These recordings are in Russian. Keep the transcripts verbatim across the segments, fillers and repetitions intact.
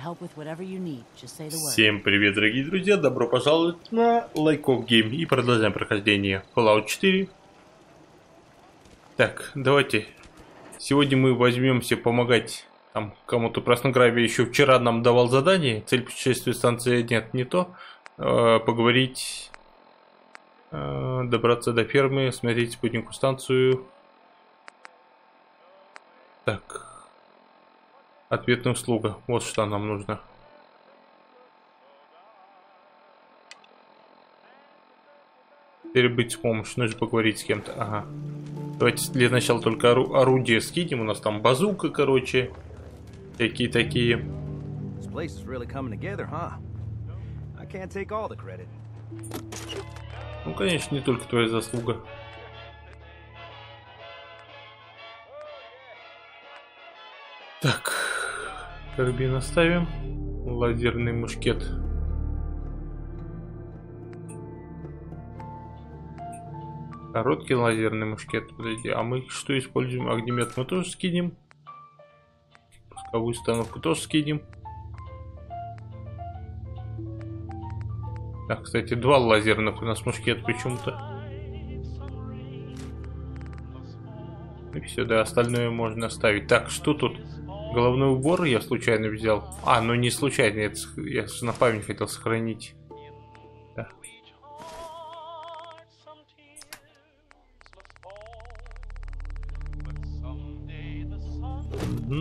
help with whatever you need. Just say the word. Всем привет, дорогие друзья! Добро пожаловать на Лайков Гейм и продолжаем прохождение Fallout четыре. Так, давайте. Сегодня мы возьмемся помогать там кому-то. Красногравия еще вчера нам давал задание. Цель путешествия станции нет, не то. Э, поговорить, э, добраться до фермы, смотреть спутниковую станцию. Так. Ответная услуга. Вот что нам нужно. Перебыть с помощью. Нужно поговорить с кем-то. Ага. Давайте для начала только ору орудие скинем. У нас там базука, короче. Всякие такие. Ну, конечно, не только твоя заслуга. Так. Карабин оставим. Лазерный мушкет. Короткий лазерный мушкет. Подожди, а мы что используем? Огнемет мы тоже скинем. Пусковую установку тоже скинем. Так, кстати, два лазерных у нас мушкет почему-то. И все, да, остальное можно оставить. Так, что тут? Головной убор я случайно взял. А, ну не случайно, это я на память хотел сохранить. Да. Угу.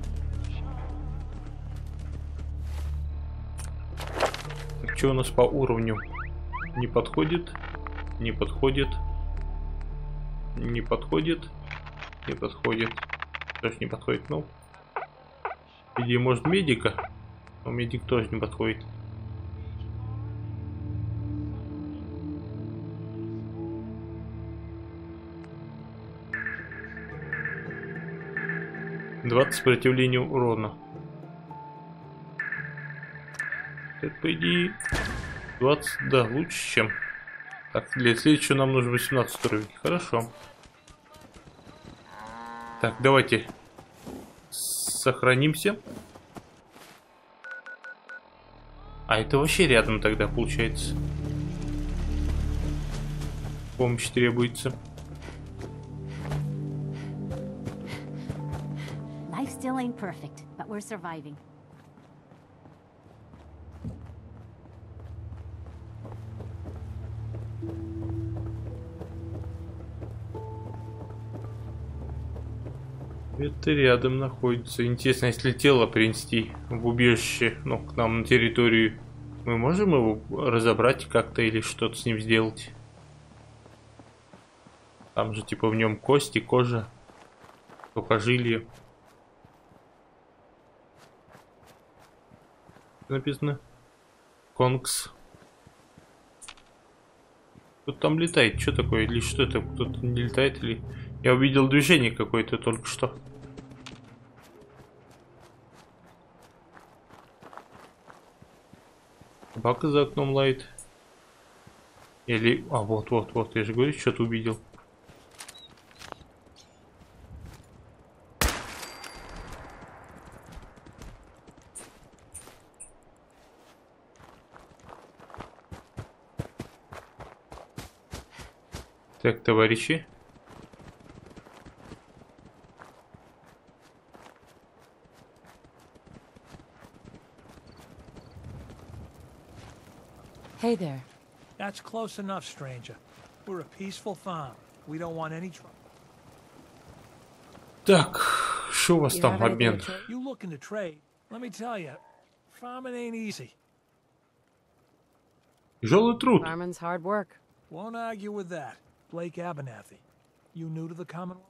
Так, что у нас по уровню? Не подходит, не подходит, не подходит, не подходит. Тоже не подходит, ну. Или может медика? Но медик тоже не подходит. двадцать сопротивления урона. Это по идее двадцать, да, лучше, чем. Так, для следующего нам нужно восемнадцать уровень. Хорошо. Так, давайте сохранимся. А это вообще рядом тогда получается. Помощь требуется. Life still ain't perfect, but we're surviving. Это рядом находится. Интересно, если тело принести в убежище, ну, к нам на территорию, мы можем его разобрать как-то или что-то с ним сделать? Там же типа в нем кости, кожа, сухожилия. Написано Конгс. Кто-то там летает. Что такое? Или что это? Кто-то не летает или... Я увидел движение какое-то только что. Собака за окном лает. Или... А, вот-вот-вот. Я же говорю, что-то увидел. Так, товарищи. Hey there. That's close enough, stranger. We're a peaceful farm. We don't want any trouble. Так, что у вас там в обмен? You looking to trade? Let me tell you, farming ain't easy. Тяжелый труд. Farming's hard work. Won't argue with that. Blake Abernathy. You new to the Commonwealth?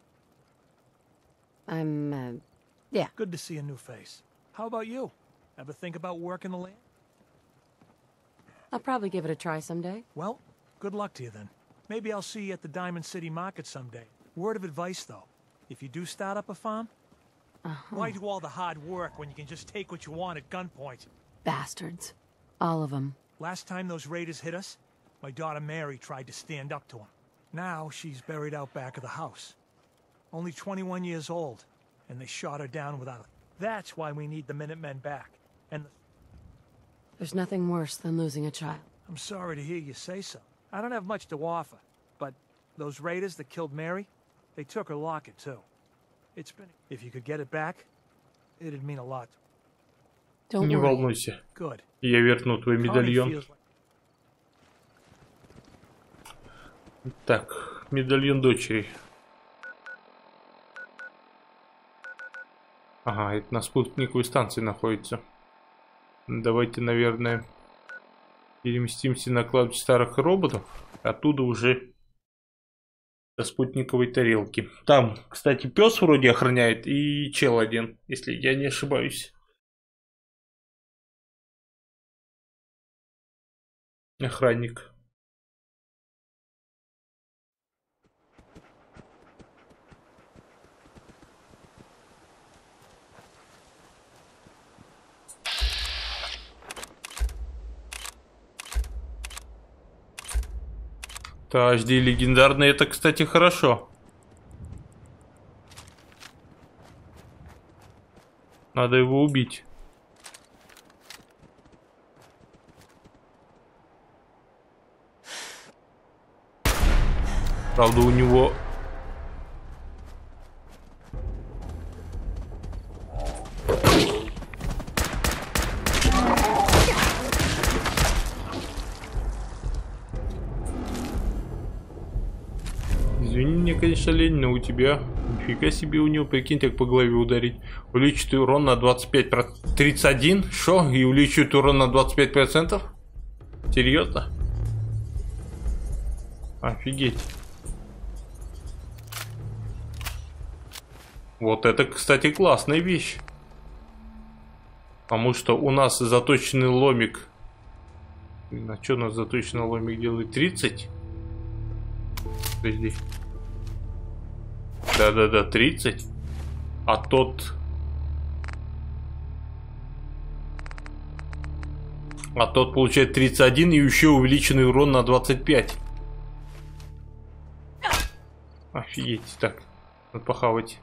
I'm, uh, yeah. Good to see a new face. How about you? Ever think about working the land? I'll probably give it a try someday. Well, good luck to you then. Maybe I'll see you at the Diamond City Market someday. Word of advice, though. If you do start up a farm, Uh-huh. why do all the hard work when you can just take what you want at gunpoint? Bastards. All of them. Last time those raiders hit us, my daughter Mary tried to stand up to them. Now she's buried out back of the house. Only twenty-one years old, and they shot her down without a... That's why we need the Minutemen back. And There's nothing worse than losing a child. I'm sorry to hear you say so. I don't have much to offer, but those raiders that killed Mary, they took her locket too. It's been... If you could get it back, it'd mean a lot. Don't Не worry. волнуйся. Good. Я верну твой Connie медальон. feels like... Так, медальон дочери. Ага, это на спутниковой станции находится. Давайте, наверное, переместимся на кладбище старых роботов. Оттуда уже до спутниковой тарелки. Там, кстати, пес вроде охраняет и чел один, если я не ошибаюсь. Охранник. эйч ди легендарный, это, кстати, хорошо. Надо его убить. Правда, у него... Извини мне, конечно, лень, но у тебя... Нифига себе у него, прикинь, так по голове ударить. Увеличит урон на двадцать пять процентов. тридцать один? Шо? И увеличивает урон на двадцать пять процентов? Серьезно? Офигеть. Вот это, кстати, классная вещь. Потому что у нас заточенный ломик. На что у нас заточенный ломик делает? тридцать? Подожди. Да-да-да, тридцать. А тот... А тот получает тридцать один и еще увеличенный урон на двадцать пять. Офигеть. Так, надо похавать.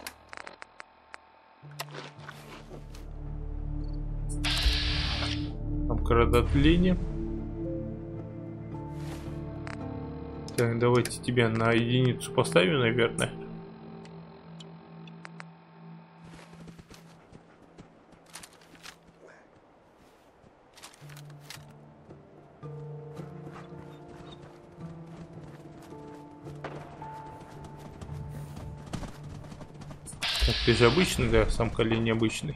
Обкрадотление. Так, давайте тебя на единицу поставим, наверное. Так, ты же обычный, да, сам колень обычный.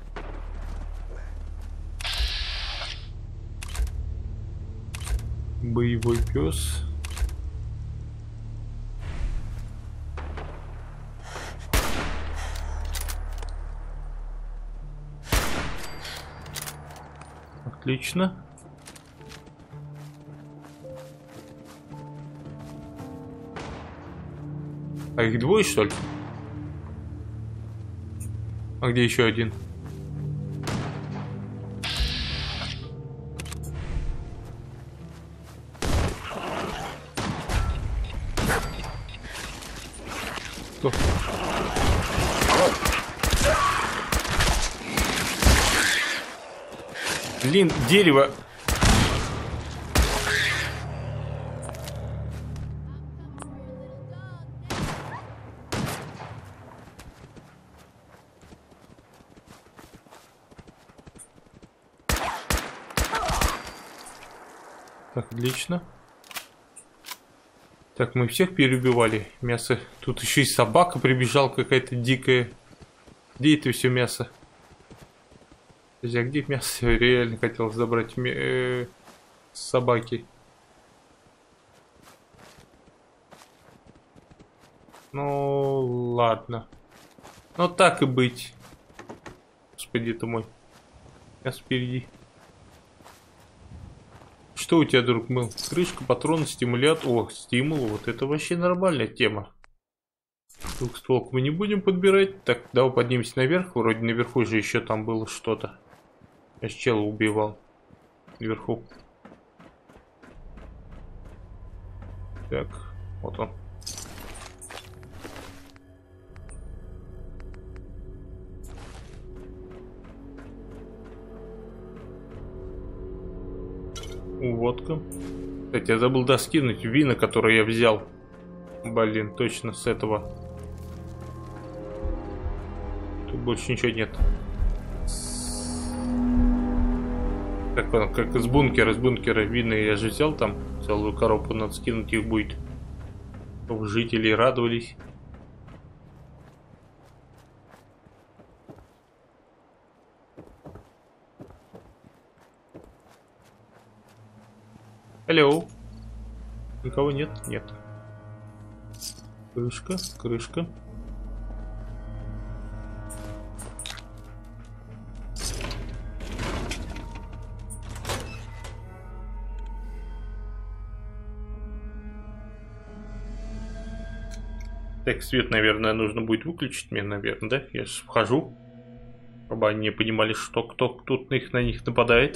Боевой пес. Отлично. А их двое, что ли? А где еще один? Кто? Блин, дерево. Так, отлично. Так, мы всех переубивали. Мясо. Тут еще и собака прибежала какая-то дикая. Где это все мясо? Подожди, а где мясо? Я реально хотел забрать мя... э... собаки. Ну, ладно. Ну, так и быть. Господи ты мой. Мясо впереди. Что у тебя, друг, был? Крышка, патрон, стимулятор. О, стимул. Вот это вообще нормальная тема. Двухстволку мы не будем подбирать. Так, давай поднимемся наверх. Вроде наверху же еще там было что-то. Я с чела убивал. Наверху. Так, вот он. Водка. Кстати, я забыл доскинуть вина, которые я взял. Блин, точно с этого. Тут больше ничего нет. Как, как из бункера, из бункера вина я же взял там целую коробку, надо скинуть их будет. Чтобы жители радовались. Алло. Никого нет? Нет. Крышка, крышка. Так, свет, наверное, нужно будет выключить мне, наверное, да? Я же вхожу. Чтобы они не понимали, что кто тут на, их, на них нападает.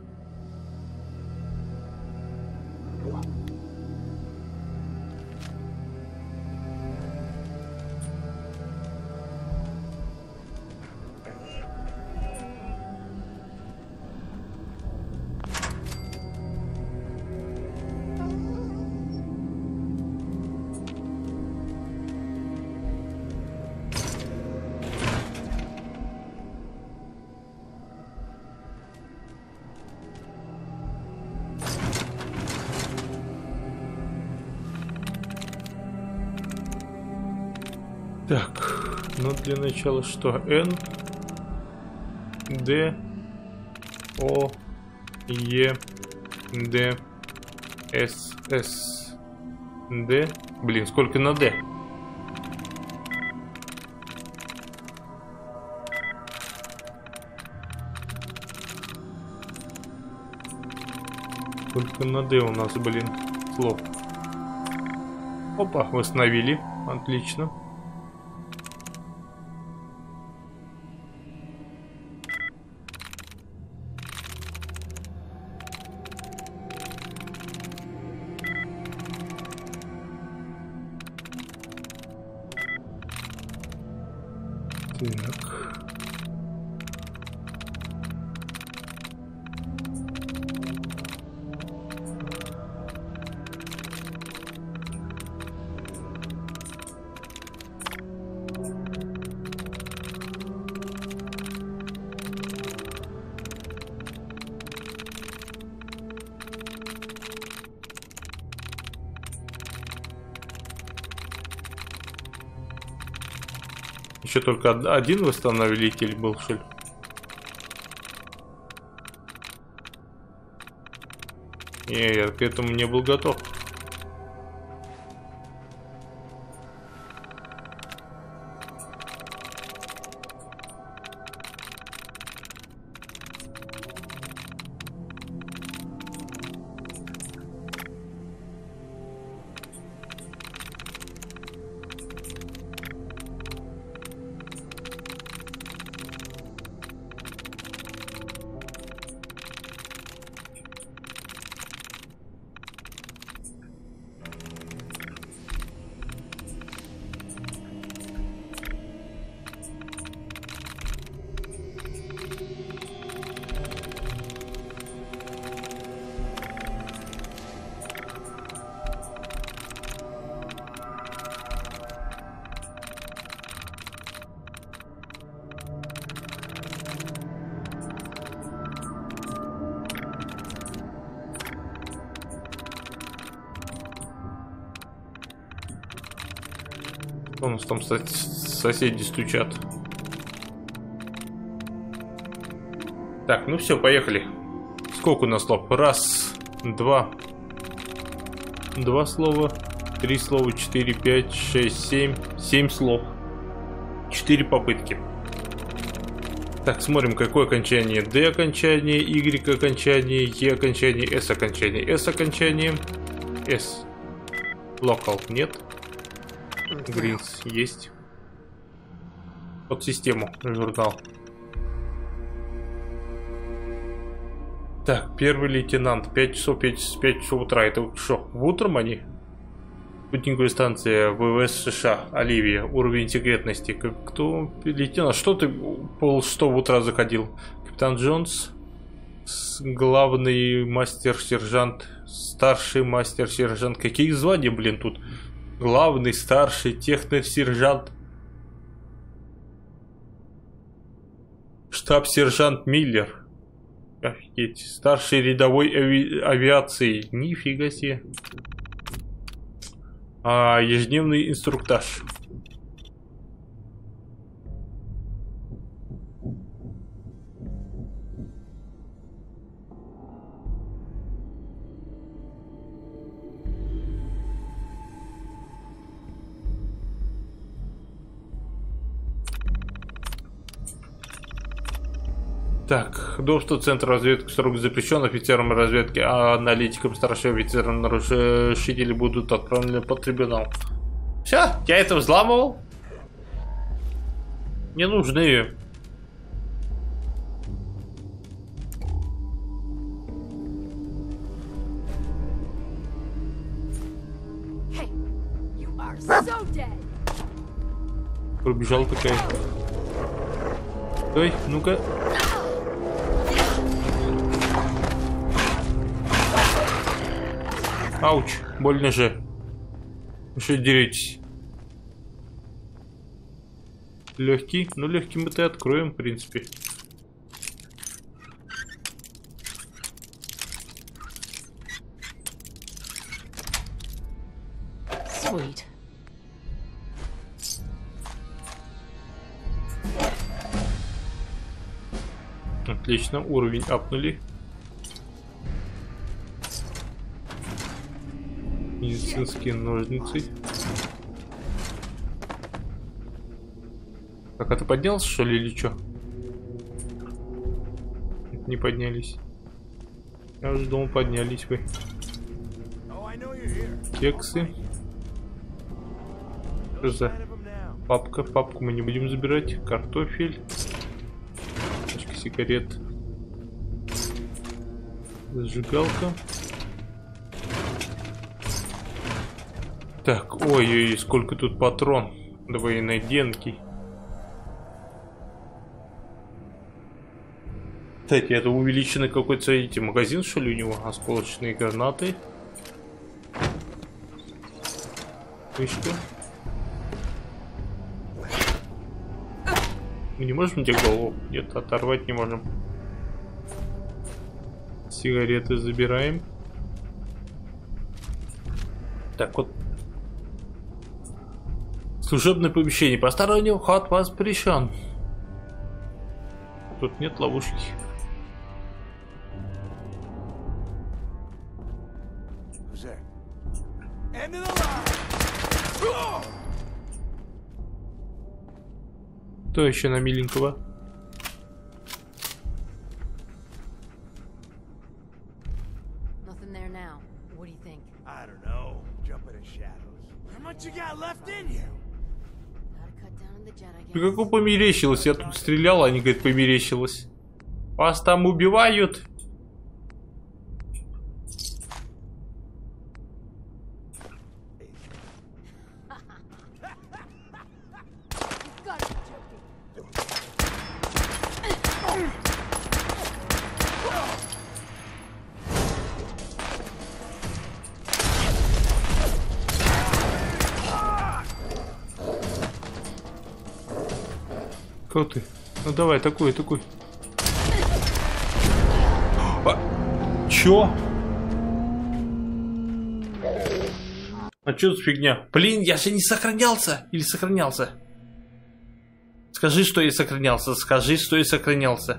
Так, ну для начала что? Н, Д, О, Е, Д, С, С, Д. Блин, сколько на Д? Сколько на Д у нас, блин, слов. Опа, восстановили. Отлично. Так. Еще только один восстановитель был, что ли? Не, я к этому не был готов. У нас там соседи стучат. Так, ну все, поехали. Сколько у нас слов? Раз, два, два слова, три слова, четыре, пять, шесть, семь, семь слов. Четыре попытки. Так, смотрим, какое окончание. D окончание, Y окончание, E окончание, S окончание. S окончание, S. Local нет. Гринс есть. Под систему журнал. Так, первый лейтенант. пять часов, пять, пять часов утра. Это что, в утром они? Спутниковая станция ВВС США. Оливия. Уровень секретности. Как, кто? Лейтенант. Что ты пол шестого утра заходил? Капитан Джонс. Главный мастер-сержант, старший мастер-сержант. Какие звания, блин, тут? Главный, старший, техно-сержант. Штаб-сержант Миллер. Офигеть. Старший рядовой ави... авиации. Нифига себе. А, ежедневный инструктаж. Так, доступ в центр разведки строго запрещен офицерам разведки, а аналитикам старшим офицерам нарушители будут отправлены под трибунал. Все, я это взламывал. Не нужны. Hey, you are so dead. Пробежала такая. Ой, ну-ка. Ауч, больно же. Вы что деретесь? Легкий? Ну, легкий мы-то и откроем, в принципе. Sweet. Отлично, уровень апнули. Медицинские ножницы. Так, а ты поднялся, что ли, или что? Не поднялись. Я уже думал, поднялись вы. Кексы. Что за папка? Папку мы не будем забирать. Картофель. Пачка сигарет. Зажигалка. Так, ой-ой-ой, сколько тут патрон. Двойной денки. Кстати, это увеличенный какой-то, видите, магазин, что ли, у него? Осколочные гранаты. Вышка. Мы не можем тебе голову? Нет, оторвать не можем. Сигареты забираем. Так, вот. Служебное помещение. Посторонний вход воспрещен. Тут нет ловушки. Кто еще на миленького? Nothing there now. What do you think? I don't know. Jump in the shadows. How much you got left in you? Gotta cut down on the jet, I Ты guess. как померещилось? Я тут стрелял, они говорят, померещилось. Вас там убивают. Gotta be joking. Кто ты? Ну давай, такой, такой. А, чё? А чё за фигня? Блин, я же не сохранялся. Или сохранялся? Скажи, что я сохранялся. Скажи, что я сохранялся.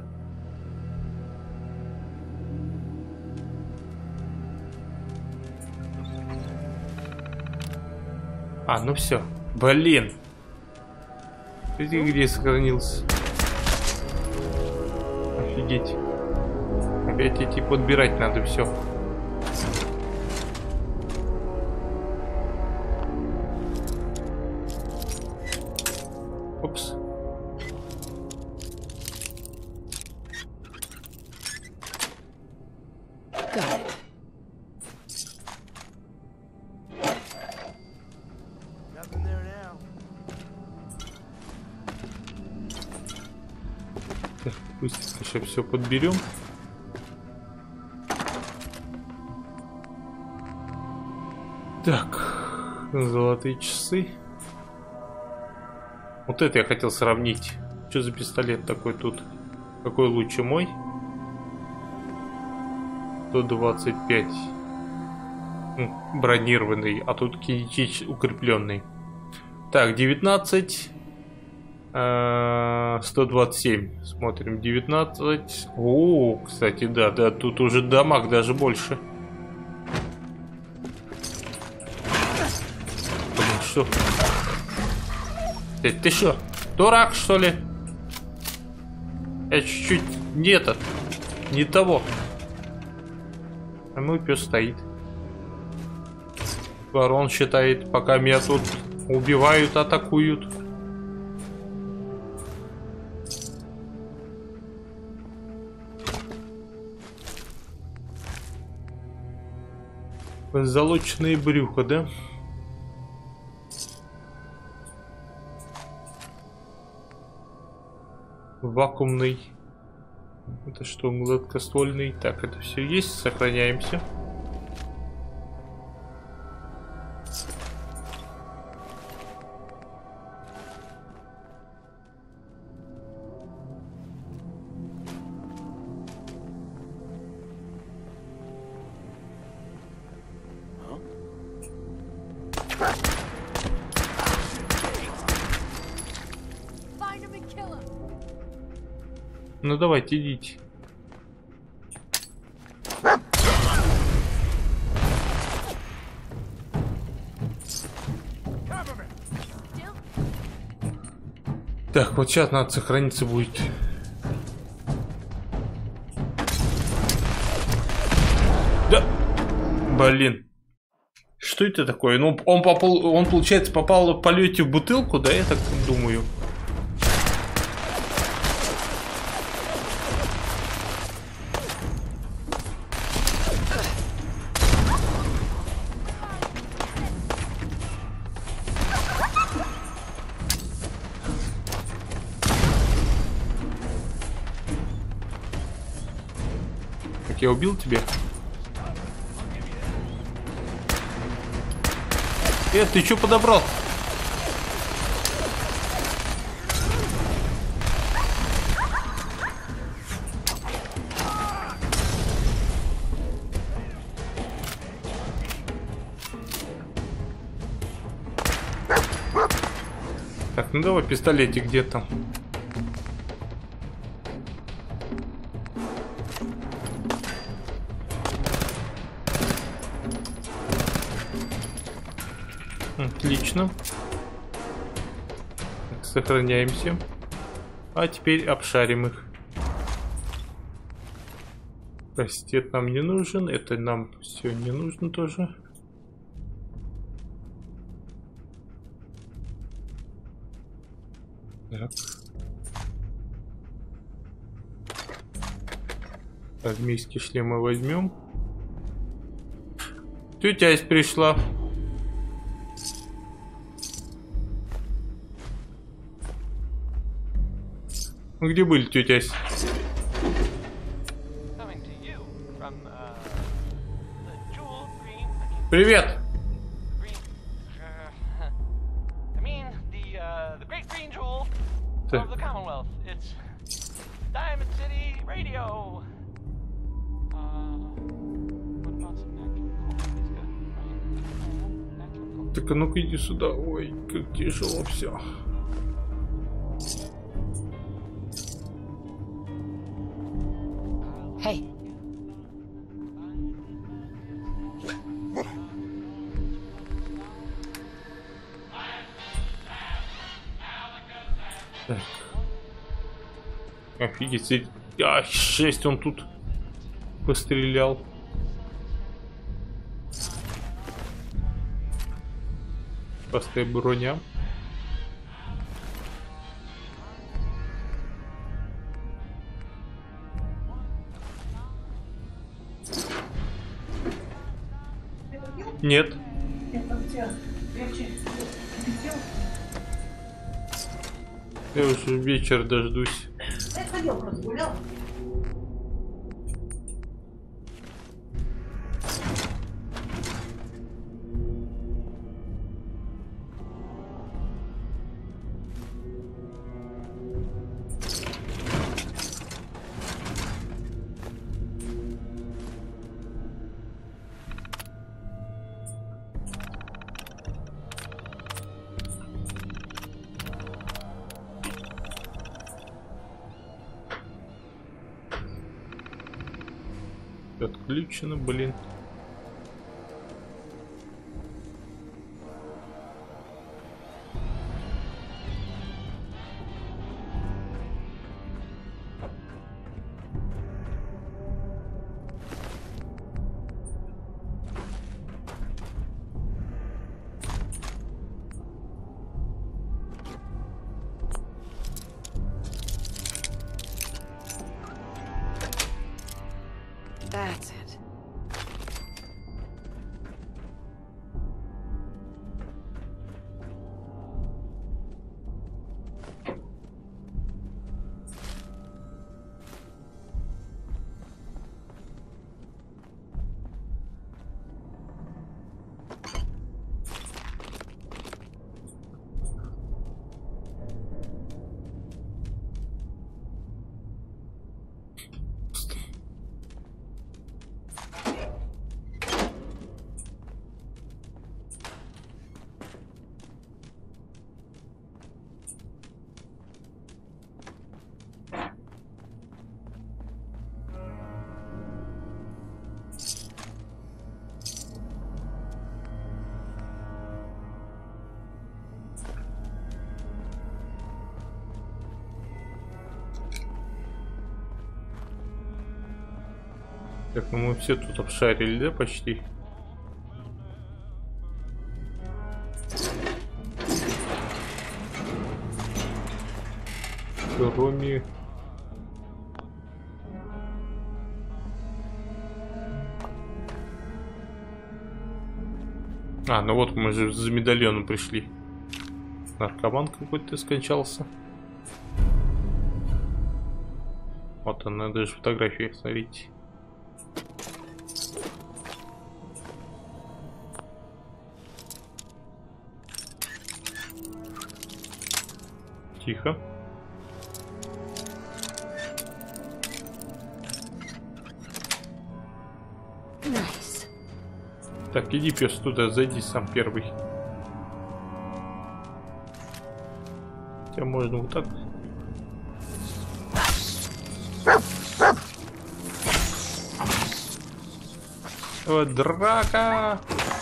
А, ну все. Блин. Ты где сохранился? Офигеть. Опять идти подбирать надо все. Опс. Got it. Nothing there now. Так, быстренько сейчас все подберем. Так, золотые часы. Вот это я хотел сравнить. Что за пистолет такой тут? Какой лучше, мой? сто двадцать пять. Бронированный, а тут кинетич укрепленный. Так, девятнадцать. сто двадцать семь. Смотрим, девятнадцать. О, кстати, да, да, тут уже дамаг даже больше. Блин, что? Ты, ты что, дурак, что ли? Я чуть-чуть не этот, не того. А мой пес стоит. Ворон считает, пока меня тут убивают, атакуют. Залоченные брюха, да? Вакуумный. Это что, гладкоствольный? Так, это все есть. Сохраняемся. Ну давайте, идите. Так, вот сейчас надо сохраниться будет. Да, блин. Что это такое? Ну, он попал, он, получается, попал в полете в бутылку, да, я так думаю. Я убил тебя? Э, ты что подобрал? Так, ну давай пистолетик, где там? Отлично. Так, сохраняемся. А теперь обшарим их. Кастет нам не нужен. Это нам все не нужно тоже. Так. Армейский шлем мы возьмем. Тетя Ась пришла. Где были, тетя Ась? Привет! Так. Так, а ну-ка иди сюда. Ой, как тяжело все. Hey. Так. Офигеть. А, шесть он тут пострелял. Простая броня. Нет. Я уже вечер дождусь. Отключено, блин. That's it. Так, ну мы все тут обшарили, да, почти? Кроме... А, ну вот мы же за медальоном пришли. Наркоман какой-то скончался. Вот она, даже фотографии, смотрите. Тихо. Nice. Так, иди, пес, туда, зайди сам первый. Хотя можно вот так. Вот драка!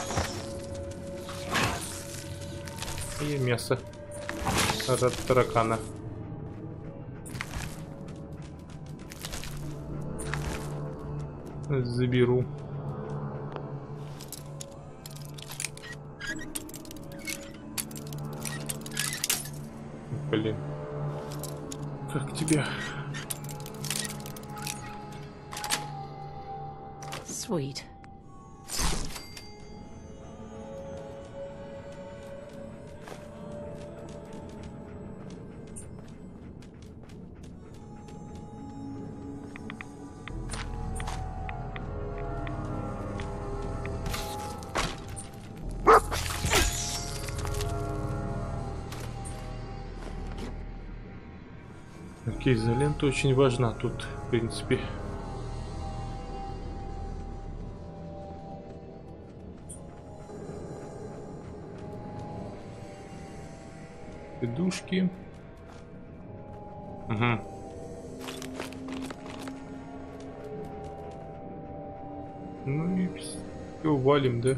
И мясо от таракана. Заберу. Блин. Как тебя? Sweet. Окей, изолента очень важна тут, в принципе. Подушки. Угу. Ну и все, валим, да?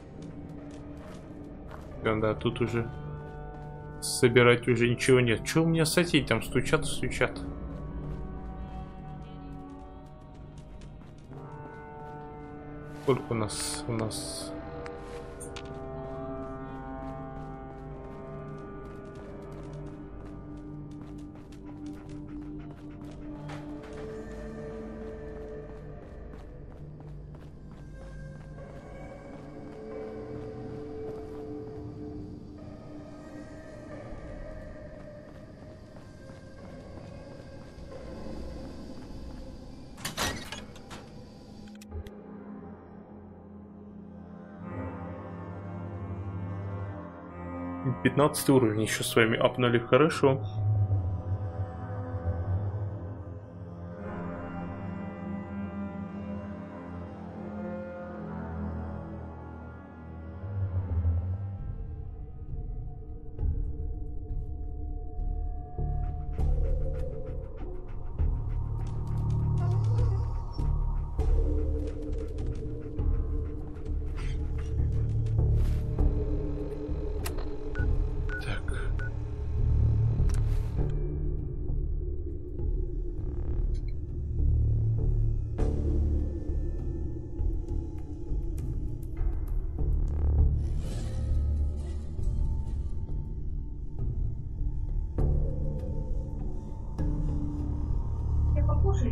Да, да, тут уже собирать уже ничего нет. Что у меня соседи там стучат, стучат? Сколько у нас у нас? пятнадцатый уровень еще с вами апнули, хорошо.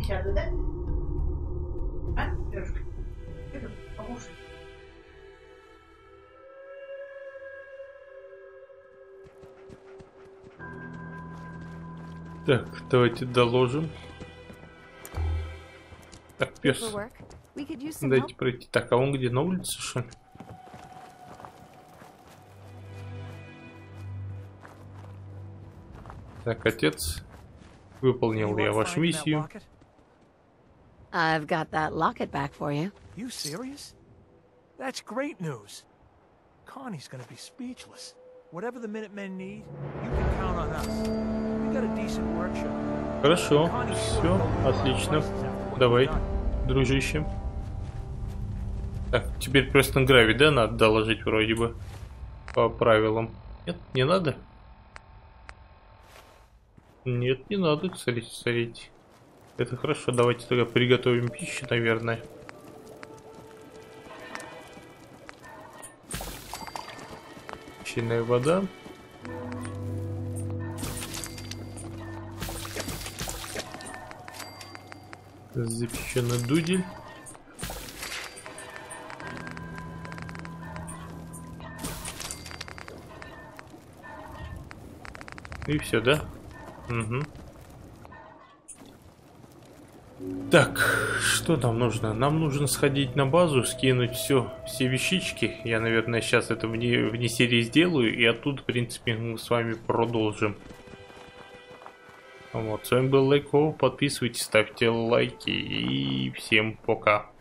içeride de. Ha? Yürü. Yürü. Tamam. Так, давайте доложим. Так, пес. Paperwork. We could use some help. Дайте пройти. Так, а он где? На улице, что ли? Так, отец. Выполнил Any я luck вашу finding that миссию. locket? I've got that locket back for you. You serious? That's great news. Connie's gonna be speechless. Whatever the Minutemen need, you can count on us. We got a decent workshop. Хорошо, Connie все, sure will know отлично. our prices after what Давай, we've done. дружище. Так, теперь Престон Грави, да, надо доложить вроде бы по правилам. Нет, не надо? Нет, не надо, кстати, смотрите. Это хорошо, давайте тогда приготовим пищу, наверное. Чайная вода. Запеченный дудель. И все, да? Угу. Так, что нам нужно? Нам нужно сходить на базу, скинуть все, все вещички. Я, наверное, сейчас это вне, вне серии сделаю, и оттуда, в принципе, мы с вами продолжим. Вот, с вами был Лайко, подписывайтесь, ставьте лайки, и всем пока.